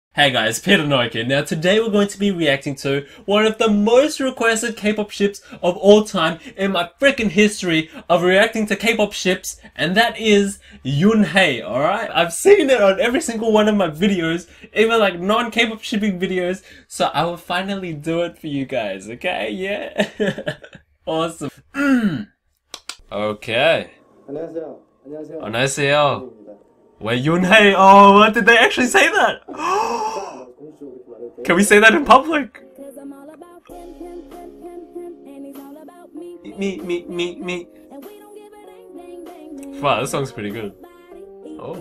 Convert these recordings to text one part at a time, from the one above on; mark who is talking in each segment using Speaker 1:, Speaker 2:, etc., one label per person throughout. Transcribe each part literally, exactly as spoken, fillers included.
Speaker 1: Hey guys, Peter Noikin. Now today we're going to be reacting to one of the most requested K-pop ships of all time in my freaking history of reacting to K-pop ships, and that is Yoonhae, alright? I've seen it on every single one of my videos, even like non-K-pop shipping videos, so I will finally do it for you guys, okay? Yeah? Awesome. Mm. Okay.
Speaker 2: 안녕하세요. 안녕하세요.
Speaker 1: 안녕하세요. Wait, Yoonhae? Oh, what? Did they actually say that? Can we say that in public? Me, me, me, me. Wow, this song's pretty good. Oh.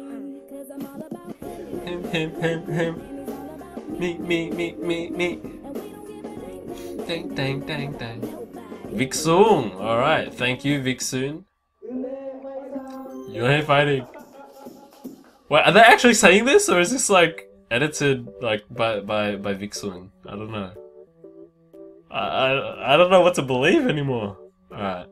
Speaker 1: Him, him, him, him. Me, me, me, me, me. Dang, dang, dang, dang. Viksoon. Alright, thank you, Viksoon. Yoonhae fighting. Wait, are they actually saying this, or is this like edited like by by by Viksoon? I don't know. I I I don't know what to believe anymore. All right.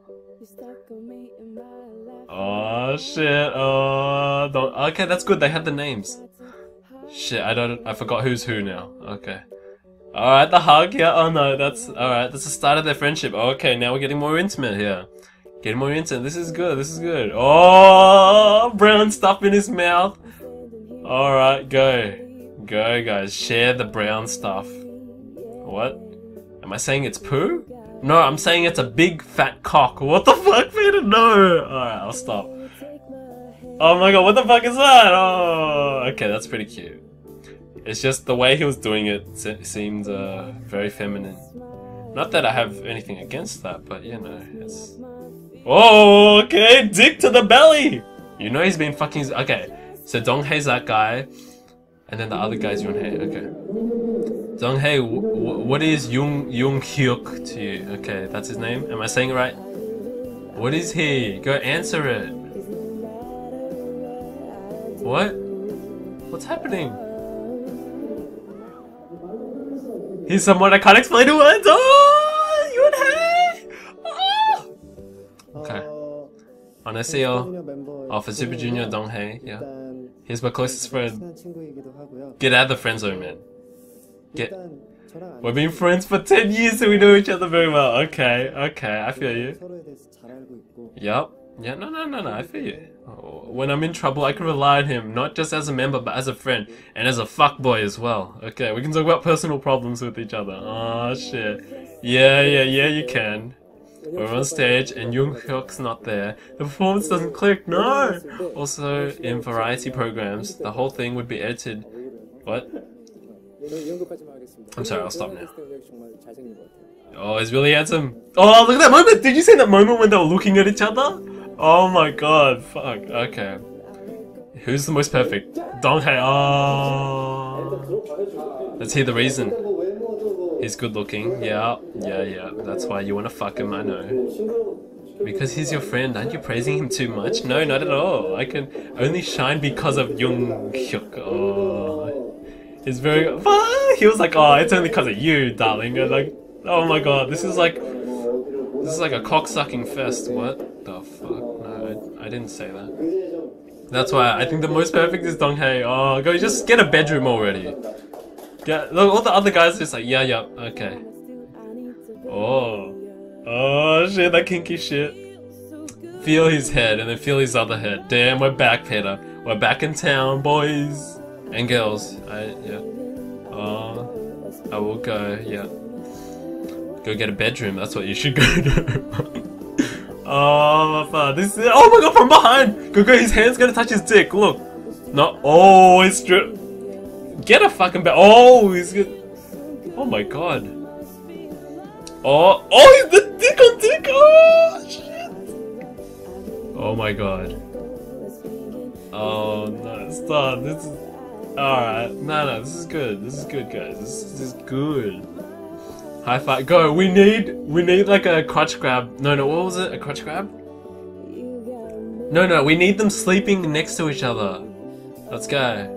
Speaker 1: Oh shit! Oh, don't. Okay, that's good. They have the names. Shit, I don't. I forgot who's who now. Okay. All right, the hug. Yeah. Oh no, that's all right. That's the start of their friendship. Okay, now we're getting more intimate here. Getting more intimate. This is good. This is good. Oh, brown stuff in his mouth. Alright, go. Go, guys. Share the brown stuff. What? Am I saying it's poo? No, I'm saying it's a big fat cock. What the fuck, Peter? No! Alright, I'll stop. Oh my god, what the fuck is that? Oh, okay, that's pretty cute. It's just the way he was doing it se seemed uh, very feminine. Not that I have anything against that, but you know, it's... Oh, okay, dick to the belly! You know he's been fucking... Okay, so Donghae's that guy, and then the other guy's Yoonhae, okay. Donghae, what is Yoon Yoon Hyuk to you? Okay, that's his name? Am I saying it right? What is he? Go answer it. What? What's happening? He's someone I can't explain in words! Oh! Yoonhae! Oh! Okay. 안녕하세요. Oh, for Super Junior Donghae, yeah. He's my closest friend. Get out of the friend zone, man. Get. We've been friends for ten years, so we know each other very well. Okay, okay, I feel you. Yup. Yeah, no, no, no, no, I feel you. Oh, when I'm in trouble, I can rely on him, not just as a member, but as a friend, and as a fuckboy as well. Okay, we can talk about personal problems with each other. Oh, shit. Yeah, yeah, yeah, you can. We're on stage and Yoon Hyuk's not there. The performance doesn't click, no! Also, in variety programs, the whole thing would be edited. What? I'm sorry, I'll stop now. Oh, he's really handsome. Oh, look at that moment! Did you see that moment when they were looking at each other? Oh my god, fuck, okay. Who's the most perfect? Donghae, oh. Let's hear the reason. He's good looking, yeah, yeah, yeah. That's why you want to fuck him, I know. Because he's your friend, aren't you praising him too much? No, not at all. I can only shine because of Yoon Hyuk. Oh. He's very... He was like, oh, it's only because of you, darling. And like, oh my god, this is like... This is like a cock-sucking fest. What the fuck? No, I, I didn't say that. That's why I think the most perfect is Donghae. Oh, go just get a bedroom already. Yeah, look, all the other guys are just like, yeah, yeah, okay. Oh. Oh, shit, that kinky shit. Feel his head, and then feel his other head. Damn, we're back, Peter. We're back in town, boys. And girls. I, yeah. Oh. I will go, yeah. Go get a bedroom, that's what you should go do. Oh, my god, this is- Oh my god, from behind! Go, go, his hand's gonna touch his dick, look. No, oh, it's true. Get a fucking bed. Oh, he's good. Oh my god. Oh, oh, he's the dick on dick. Oh shit. Oh my god. Oh no, stop. This is alright. No, no, this is good. This is good, guys. This, this is good. High five. Go. We need. We need like a crotch grab. No, no. What was it? A crotch grab? No, no. We need them sleeping next to each other. Let's go.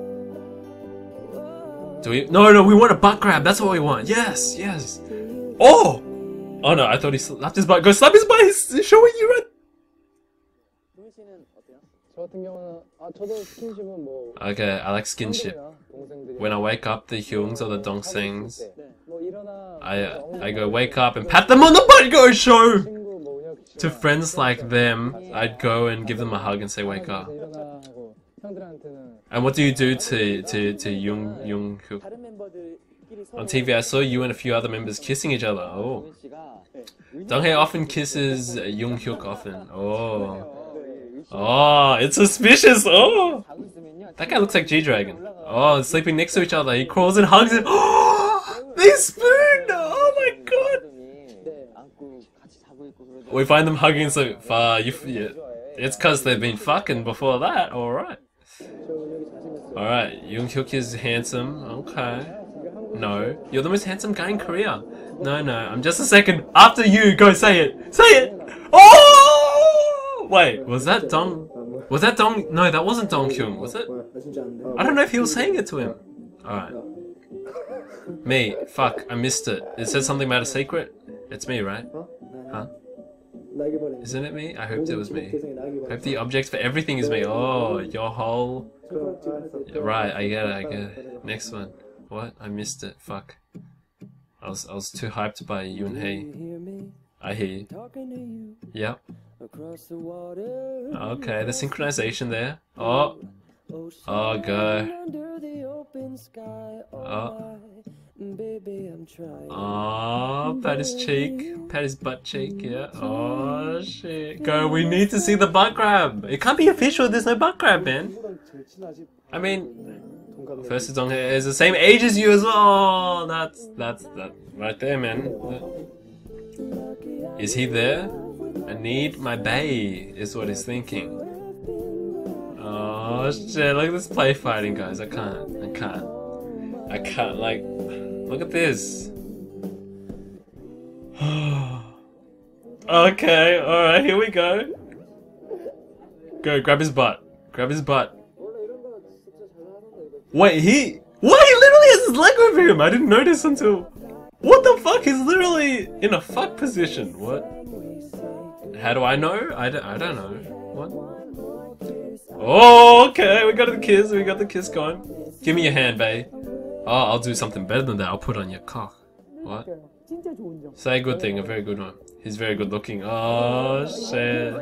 Speaker 1: Do we? No, no, we want a butt grab. That's what we want. Yes, yes. Oh! Oh no, I thought he slapped his butt. Go slap his butt. He's showing you right. Okay, I like skinship. When I wake up the Hyungs or the Dongsengs, I I go wake up and pat them on the butt, go show! To friends like them, I'd go and give them a hug and say wake up. And what do you do to to to Jung Jung Hyuk? On T V, I saw you and a few other members kissing each other. Oh, Donghae often kisses Jung Hyuk often. Oh, oh, it's suspicious. Oh, that guy looks like G-Dragon. Oh, sleeping next to each other. He crawls and hugs him. Oh, they spoon. Oh my god. We find them hugging so far. You, yeah. It's cause they've been fucking before that. All right. All right. Jung Hyuk is handsome. Okay. No, you're the most handsome guy in Korea. No, no, I'm just a second after you. Go say it. Say it. Oh! Wait, was that Dong? Was that Dong? No, that wasn't Dong Kyung. Was it? I don't know if he was saying it to him. All right. Me. Fuck. I missed it. It said something about a secret. It's me, right? Huh? Isn't it me? I hoped it was me. I hope the object for everything is me. Oh, your whole. Right. I get it. I get it. Next one. What? I missed it. Fuck. I was I was too hyped by Yoonhee. I hear you. Yep. Okay, the synchronization there. Oh. Oh, go. Oh. Oh, pat his cheek. Pat his butt cheek, yeah. Oh, shit. Go, we need to see the butt grab. It can't be official, there's no butt grab, man. I mean... First is Donghae is the same age as you as well. Oh, that's that's that right there, man. Is he there? I need my bae, is what he's thinking. Oh shit! Look at this play fighting, guys. I can't. I can't. I can't. Like, look at this. Okay. All right. Here we go. Go grab his butt. Grab his butt. Wait, he... What? He literally has his leg over him! I didn't notice until... What the fuck? He's literally in a fuck position. What? How do I know? I don't, I don't know. What? Oh, okay. We got the kiss. We got the kiss going. Give me your hand, babe. Oh, I'll do something better than that. I'll put on your cock. What? Say a good thing. A very good one. He's very good looking. Oh, shit.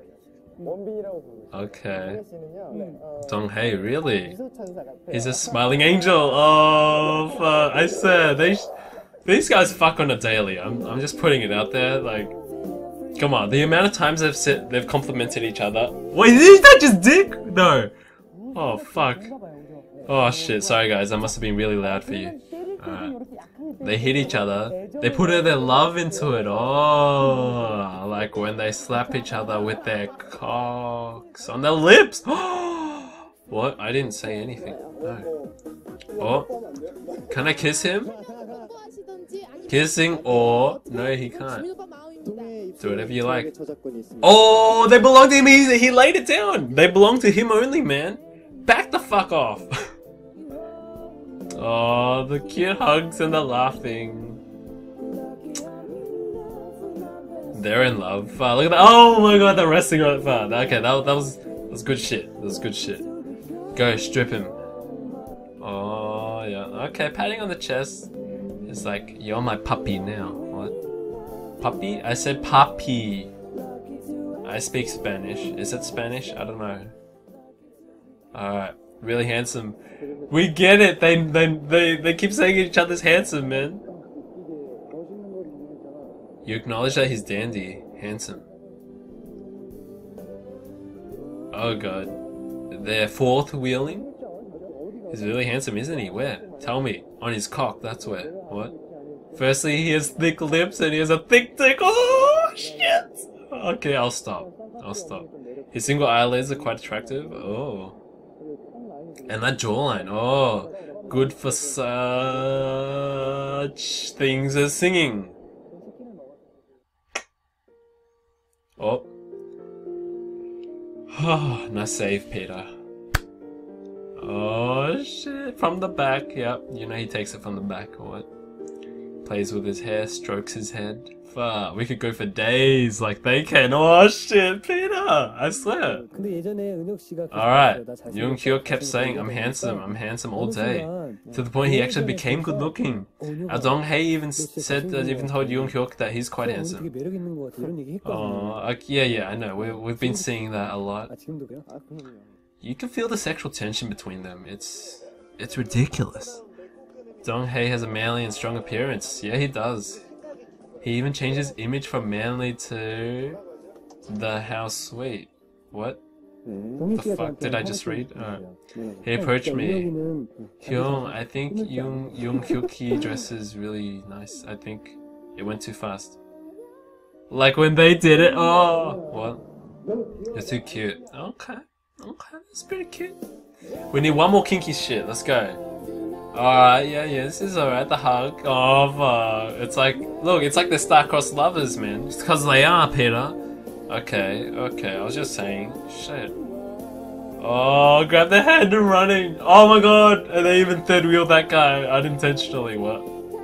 Speaker 1: Okay. Donghae, really? He's a smiling angel. Oh, fuck. I said, they sh these guys fuck on a daily. I'm, I'm just putting it out there. Like, come on. The amount of times they've said they've complimented each other. Wait, is that just dick? No. Oh, fuck. Oh, shit. Sorry, guys. I must have been really loud for you. Alright. They hit each other. They put their love into it. Oh, like when they slap each other with their cocks on their lips. What? I didn't say anything. No. Oh, can I kiss him? Kissing or no, he can't. Do whatever you like. Oh, they belong to him. He he laid it down. They belong to him only, man. Back the fuck off. Oh, the cute hugs and the laughing. They're in love. Uh, look at that. Oh my god, they're resting on it. Uh, okay, that, that was that was good shit. That was good shit. Go, strip him. Oh, yeah. Okay, patting on the chest. It's like, you're my puppy now. What? Puppy? I said puppy. I speak Spanish. Is it Spanish? I don't know. Alright. Really handsome. We get it. They they they they keep saying each other's handsome, man. You acknowledge that he's dandy, handsome. Oh god. They're fourth wheeling? He's really handsome, isn't he? Where? Tell me. On his cock, that's where. What? Firstly, he has thick lips and he has a thick dick. Oh shit! Okay, I'll stop. I'll stop. His single eyelids are quite attractive. Oh. And that jawline, oh, good for such things as singing. Oh. Oh, nice save, Peter. Oh, shit. From the back, yep. You know he takes it from the back, or what? Plays with his hair, strokes his head. Fuck, we could go for days like they can. Oh shit, Peter! I swear. Alright, Yoon Hyuk kept saying, I'm handsome, I'm handsome all day. To the point he actually became good looking. Uh, Dong Hae even said, uh, even told Yoon Hyuk that he's quite handsome. Oh, uh, yeah, yeah, I know. We, we've been seeing that a lot. You can feel the sexual tension between them. It's, it's ridiculous. Dong Hae has a manly and strong appearance. Yeah, he does. He even changed his image from manly to the house sweet. What? The fuck did I just read? Uh, he approached me. Hyung, I think Yoon Yoon Hyuk dresses really nice. I think it went too fast. Like when they did it. Oh, what? It's too cute. Okay, okay, that's pretty cute. We need one more kinky shit. Let's go. Alright, yeah, yeah, this is alright, the hug. Oh, fuck. It's like, look, it's like the star-crossed lovers, man. Just because they are, Peter. Okay, okay, I was just saying. Shit. Oh, grab the hand and running. Oh my god. And they even third-wheeled that guy unintentionally. What?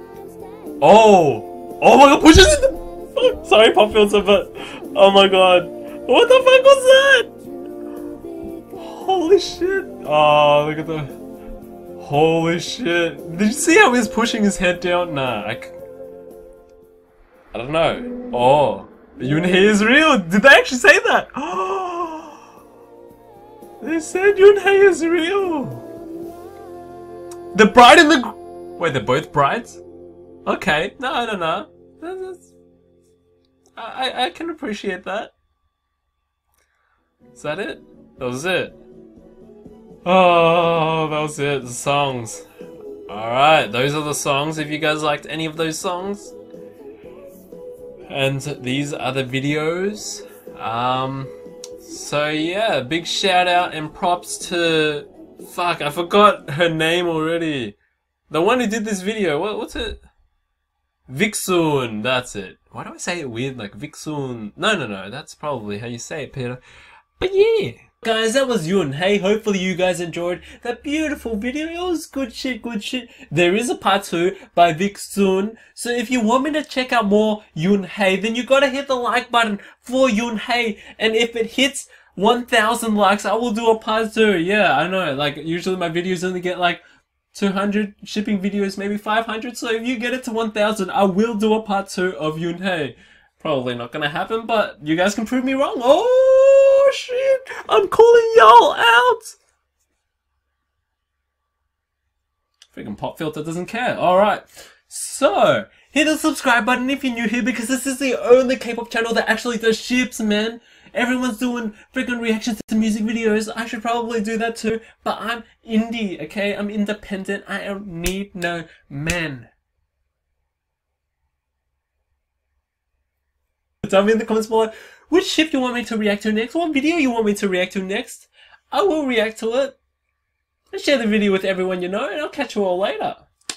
Speaker 1: Oh! Oh my god, pushes in the... Fuck, sorry, pop filter, but... Oh my god. What the fuck was that? Holy shit. Oh, look at the... Holy shit. Did you see how he was pushing his head down? Nah, I, c I don't know. Oh, Yoon Hae is real. Did they actually say that? Oh, they said Yoon Hae is real. The bride and the... Wait, they're both brides? Okay, no, no, no. That's... I, I can appreciate that. Is that it? That was it. Oh, that was it, the songs. Alright, those are the songs, if you guys liked any of those songs. And these are the videos. Um, so yeah, big shout out and props to... Fuck, I forgot her name already. The one who did this video, what, what's it? Viksun, that's it. Why do I say it weird, like Viksun? No, no, no, that's probably how you say it, Peter. But yeah. Guys, that was Yoon Hae. Hopefully you guys enjoyed that beautiful video. It was good shit, good shit. There is a part two by Viksun. So if you want me to check out more Yoon Hae, then you gotta hit the like button for Yoon Hae. And if it hits one thousand likes, I will do a part two. Yeah, I know. Like, usually my videos only get like two hundred shipping videos, maybe five hundred. So if you get it to one thousand, I will do a part two of Yoon Hae. Probably not gonna happen, but you guys can prove me wrong. Oh shit! I'm calling y'all out! Freaking pop filter doesn't care. Alright. So, hit the subscribe button if you're new here, because this is the only K-pop channel that actually does ships, man. Everyone's doing freaking reactions to music videos. I should probably do that too, but I'm indie, okay? I'm independent. I don't need no man. Tell me in the comments below which ship you want me to react to next, what video you want me to react to next. I will react to it. And share the video with everyone you know, and I'll catch you all later.